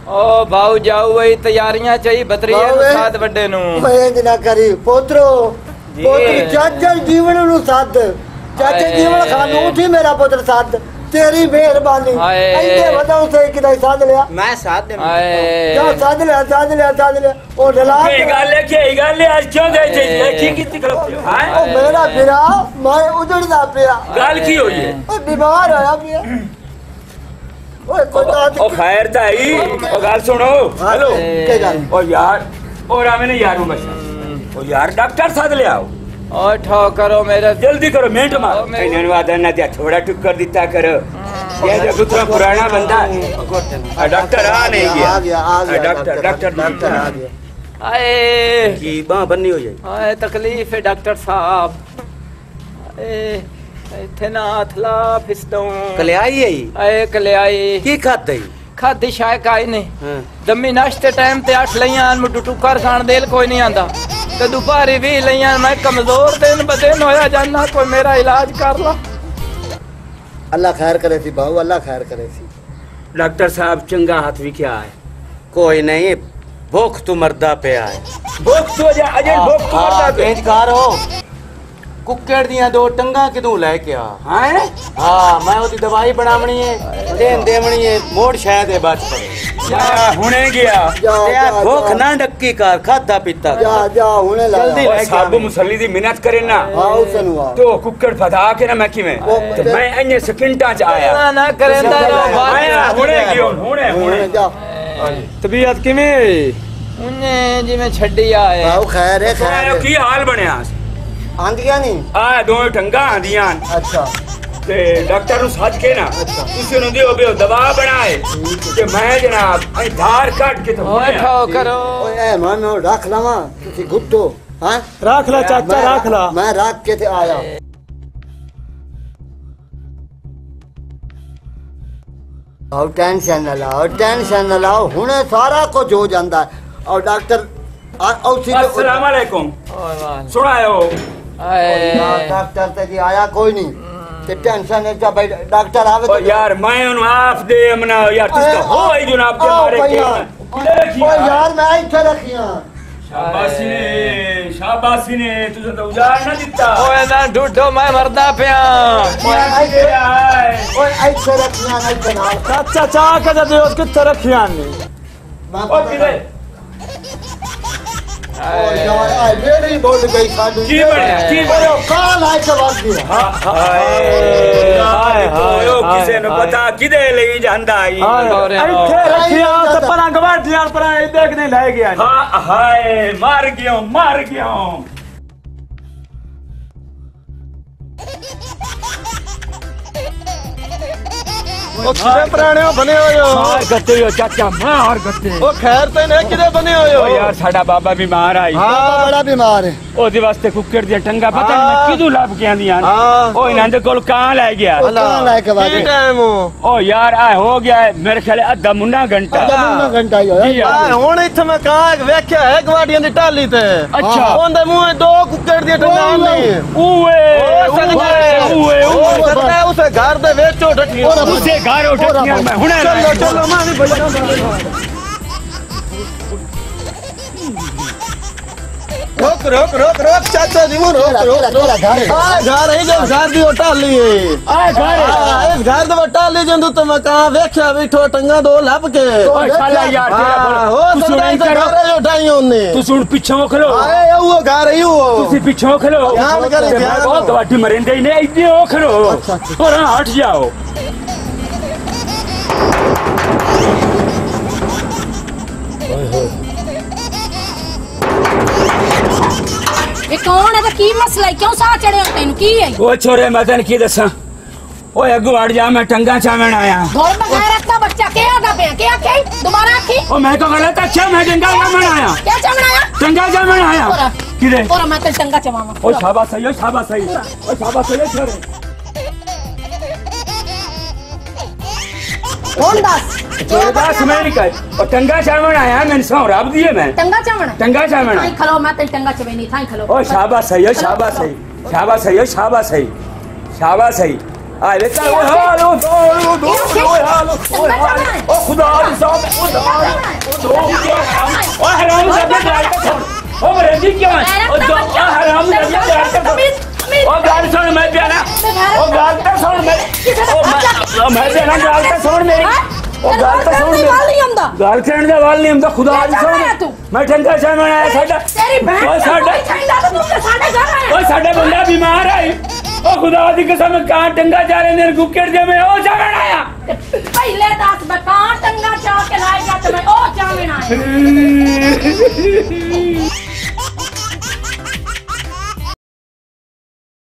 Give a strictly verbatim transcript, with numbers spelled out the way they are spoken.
ओ भाऊ जाओ वही तैयारियां चाहिए बतरिए साथ बड़े नु मैं जना करी पोत्रो पोत्र चाचा जीवन नु साथ चाचा जीवन खानू थी मेरा पुत्र साथ तेरी मेहरबानी ऐसे बताओ से किदा साथ लिया मैं साथ दे क्या साथ लिया साथ लिया साथ लिया ओ ढला के गल है के गल है आज क्यों गए थे ठीक कितनी करो हां ओ मेरा फिरा मैं उजड़दा पिया गल की हुई है ओ बीमार होया पिया ओए कोई बात ओ खैर ताई ओ गल सुनो हेलो के गल ओ यार और आ मैंने यार बस ओ यार डॉक्टर साथ ले आओ ओ ठो करो मेरे जल्दी करो मिनट मार इन्होंने वादा ना दिया थोड़ा टुक कर दिता करो ये जो दूसरा पुराना बंदा डॉक्टर आ नहीं गया आ गया आ गया डॉक्टर डॉक्टर डॉक्टर आ गया आए की बांह बन्नी हो जाए आए तकलीफ है डॉक्टर साहब ए इथे ना थला फिसदो कल्याई है आए कल्याई की खादई खादी शाय काई नहीं दमी नाश्ते टाइम ते आठ लइयां मुटू टुकर खान देल कोई नहीं आंदा ते दोपहरी भी लइयां मैं कमजोर दिन बदन होया जाना कोई मेरा इलाज कर ला अल्लाह खैर करे सी बाबू अल्लाह खैर करे सी डॉक्टर साहब चंगा हाथ भी क्या है कोई नहीं भूख तू मरदा पे आए भूख तो जा अजय भूख तो मरदा पे बेजकार हो कुक्कड़ दियां दो टंगा किदू लेके आ हैं हां मैं ओदी दवाई बनावनी है देन देवनी है मोड़ शायद है बच पड़े जा हुने गया ते भूख ना डक्की कर खादा पीता जा जा हुने ला जल्दी ले साबू मुसल्ली दी मिन्नत करे ना हां उसनु आ तो कुक्कड़ फटा के ना मैं किवें तो मैं अन्य सेकंडा च आया ना ना करेंदा रो आया हुने गयो हुने हुने जा तबीयत किवें उन्ने जिवें छड्डी आए बाबू खैर है खैर की हाल बनया आंदियां नहीं आ दो टंगा आंदियां अच्छा ते डॉक्टर नु सच के ना तुसी नु दियो बे दवा बनाए कि मैं जनाब आई धार काट के तो ओए ठो करो ओए ए मानो रख लवा तुसी गुट्टो हां रख ला चाचा रख ला मैं रख के थे आया और टेंशन न लाओ टेंशन न लाओ हुने सारा कुछ हो जांदा है और डॉक्टर और सीधे अस्सलाम वालेकुम सुनायो आए डॉक्टर ते जी आया कोई नहीं ते टेंशन है भाई डॉक्टर आवे ओ यार मैं उन आप दे मना यार तुस तो हो ही जनाब के मारे के ओ यार मैं इथे रखियां शाबाशी ने शाबाशी ने तुझे तो उजाड़ ना दिता ओए ना ढूढो मैं मरदा पिया ओए इथे रखियां नहीं बना चाचा चा के दे उस किथे रखियां ने ओ किधर ओ यार आई मेरी बोल गई साडू की बढ़िया की बढ़िया काल आए के बाद दिया हाय हाय हाय ओ किसे ने पता किदे ले जांदा आई इथे रखियां ते परा गवाटियां परा देखने ले गया हां हाय मार गयो मार गयो ओ किदे पुराने बने होयो मार गते हो चाचा मार गते ओ खैर ते ने किदे बने होयो ओ यार साडा बाबा बीमार आई हां बड़ा बीमार है ओदे वास्ते कुक्कड़ दी टंगा पता नहीं मैं किदू लाभ के आंदियां ओ इनां दे कोल कहां ले गया कहां ले के बाद टाइम हो ओ यार आ हो गया मेरे ख्याल आधा मुन्ना घंटा मुन्ना घंटा ही होया आ हुन इथे मैं कहां वेख्या है गवाडियां दी टाली ते अच्छा ओंदे मुंह दो कुक्कड़ दी टंगा नहीं ओए ओए ओए सकता है उसे घर दे वेचो ठठियां उसे घर उठियां मैं हुने चलो चलो मैं भी भैया रोक रोक रोक रोक चाचा जी वो रोक रोक रोक घर आ घर है जो घर दी टाली है आ घर आ इस घर दे टाली जंदू तो मैं कहां वेख्या बैठो टंगा दो लब के ओए खाला यार तेरा बोल हो सकता है घर जो ढाई होने तू सुन पीछे खलो आए वो घर ही वो तुसी पीछे खलो ध्यान करे ध्यान बहुत वाटी मरेंदे ही नहीं इधर ओ खलो और हट जाओ ये कौन है तो की मसला है क्यों सा चढ़े हो तेन की है ओ छोरे मैं तन की दसा ओए अगू हट जा मैं टंगा चावण आया घर में गैर रखता बच्चा क्या होगा पे क्या क्या दोबारा आखी ओ मैं तो गलत अच्छा मैं टंगा चावण आया क्या चावण आया टंगा चावण आया किरे और मैं तो टंगा चवावा ओ शाबाश सही ओ शाबाश सही ओ शाबाश सही छोरे कौन दास दास मैं नहीं कह और टंगा चावण आया मैंने सौ राब दिए मैं टंगा चवण टंगा चावण थाई खलो मैं तो टंगा चवे नहीं थाई खलो ओ शाबाश सही ओ शाबाश सही शाबाश सही ओ शाबाश सही शाबाश सही आ लेता ओ हालो दो दो ओ हालो ओ खुदा दी साहब खुदा ओ हराम से गाल का छोड़। ओ मरेंदी क्यों है? ओ जो ओ हराम से गाल का छोड़। ओ गाल सुन मैं प्यारा। ओ गाल का छोड़ मैं। ओ मैं प्यारा गाल का छोड़ मेरी। ओ गाल का छोड़ मेरी। गाल खेलने का वाल नहीं हमदा खुदा दी छोड़। मैं ठंडा चाय बनाया साडा। तेरी बहन ओ साडा ठंडा तो तुमसे साडे घर आया। ओ साडा बंदा बीमार है। ओ खुदा दी कसम कहां टंगा जा रहे ने गुक्केड़ जे में ओ चाय बनाया। पहले दस बता टंगा चाह के लाएगा तो मैं ओ चाह बनाया।